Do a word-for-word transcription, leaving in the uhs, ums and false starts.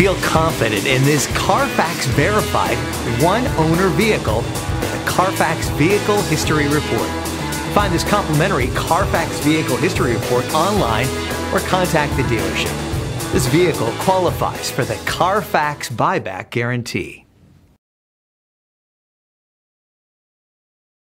Feel confident in this Carfax verified one-owner vehicle, the Carfax Vehicle History Report. Find this complimentary Carfax Vehicle History Report online or contact the dealership. This vehicle qualifies for the Carfax Buyback Guarantee.